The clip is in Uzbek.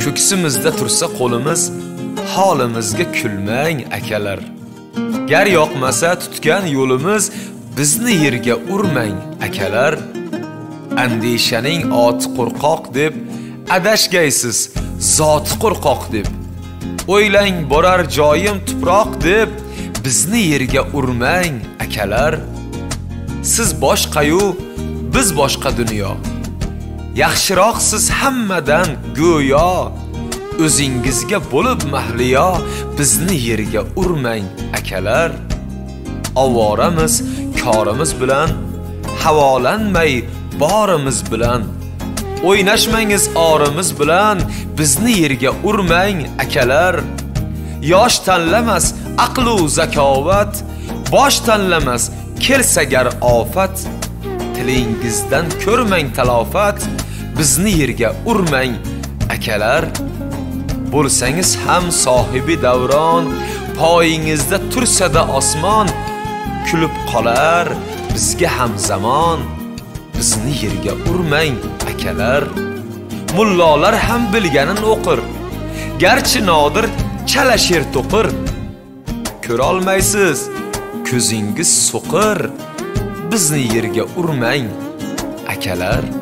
ko'ksimizda tursa qo'limiz, holimizga kulmang akalar. Gar yoqmasa tutgan yo'limiz, bizni yerga urmang akalar. Andishaning oti qo'rqoq deb adashgaysiz, zoti qo'rqoq deb. O'ylang borar joyim tuproq deb, bizni yerga urmang akalar. Siz boshqa-yu, biz boshqa dunyo. Yaxshiroq siz hammadan go'yo. O'zingizga bo'lib mahliyo, bizni yerga urmang akalar. Ovoramiz korimiz bilan, havolanmay borimiz bilan. O'ynashmangiz orimiz bilan, bizni yerga urmang akalar. Yosh tanlamas aql va zakovat, bosh tanlamas kelsa gar ofat. Tilingizdan ko'rmang talofat, bizni yerga urmang akalar. Bo'lsangiz ham sohibi davron, poyingizda tursa-da osmon, kulib qolar bizga ham zamon. Bizni yerga urmang akalar. Mullolar ham bilganin o'qir, garchi nodir chala she'r to'qir. Ko'ra olmaysiz, ko'zingiz so'qir, bizni yerga urmang akalar.